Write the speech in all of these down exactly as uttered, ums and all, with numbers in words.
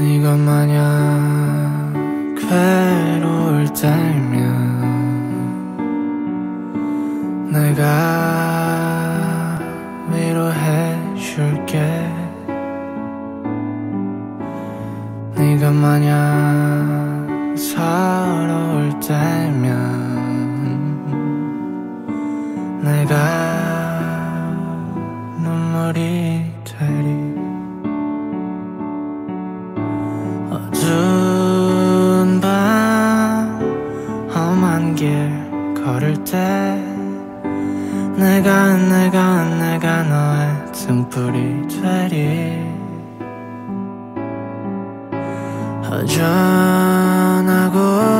네가 마냥 괴로울 때면 내가 위로해줄게. 네가 마냥 서러울 때면 내가 눈물이 되리. 어두운 밤 험한 길 걸을 때 내가 내가 내가 너의 등불이 되리. 허전하고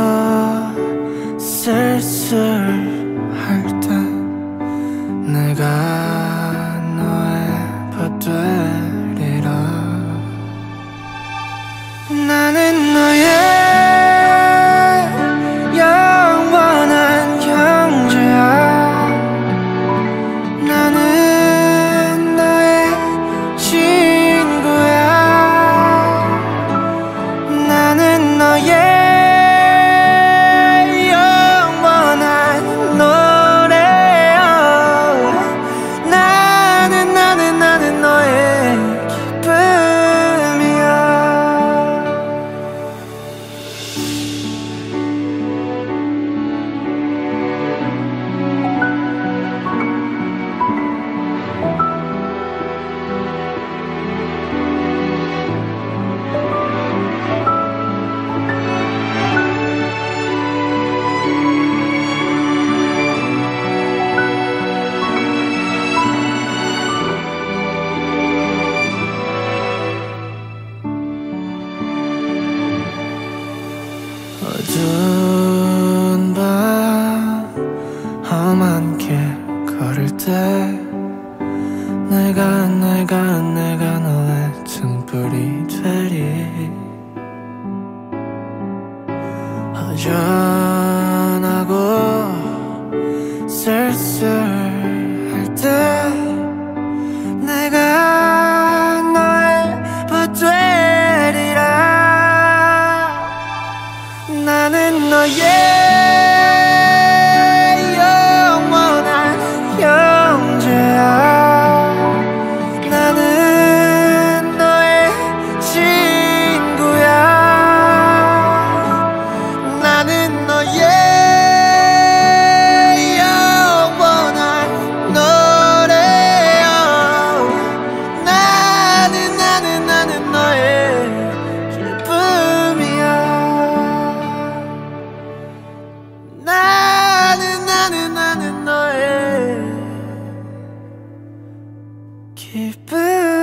쓸쓸할 때 내가 너의 밭 되리라. 나는 너의 영원한 형제야. 나는 너의 친구야. 나는 너의 영원한 노래야. 나는 나는 나는 너의 기쁨이야. 어두운 밤 험한 길 걸을 때 내가 내가 내가 너의 등불이 되리. 허전하고 쓸쓸할 때 내가 너의 밭 되리라. 나는 너의 영원한 형제야. 나는 너의 친구야. 나는 너의 영원한 노래야. 나는 나는 나는 너의 기쁨이야. 나는 나는 나는 너의 기쁨.